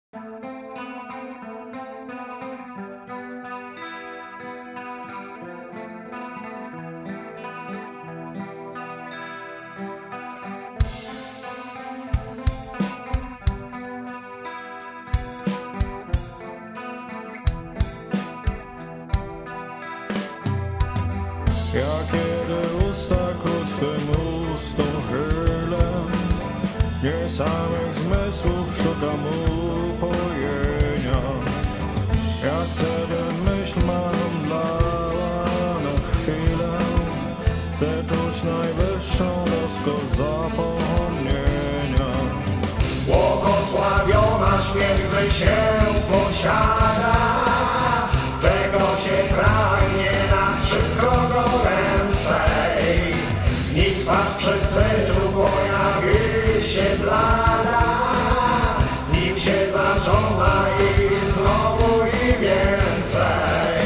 Ja kiedy usta ku twym ustom chylę, nie samych zmysłów szukam upojenia. Jak wtedy myśl mam dała na chwilę, chcę czuć najwyższą ludzką zapomnienia. Błogosławiona śmierć, gdy się posiada, czego się pragnie na wszystko goręcej. Nikt was przy sytu pojawi się blada, nim się zażąda i znowu i więcej.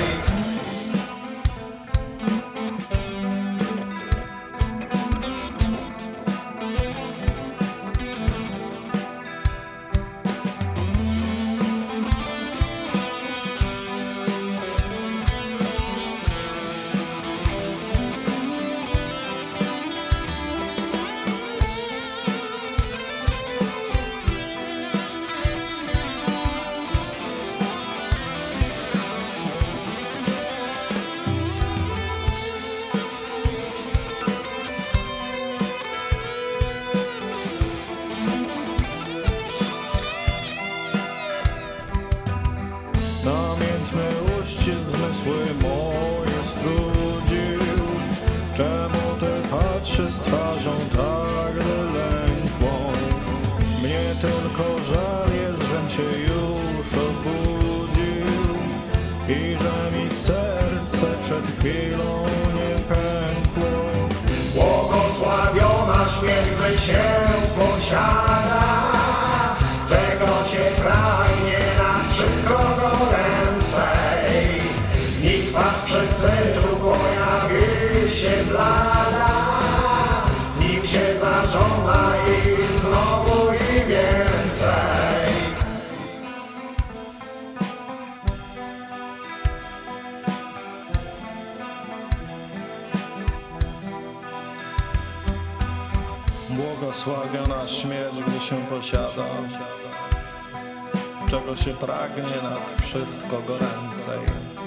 Namiętny uścisk zmysły moje strudził. Czemu ty patrzysz z twarzą tak wylękłą? Mnie tylko żal jest, żem cię już obudził i że mi serce przed chwilą nie pękło. Błogosławiona śmierć, gdy się posiada, czego się pragnie na wszystko goręcej. Nikt was przy sytu pojawi się blada, nim się zażąda i znowu i więcej. Błogosławiona śmierć, gdy się posiada, czego się pragnie nad wszystko goręcej.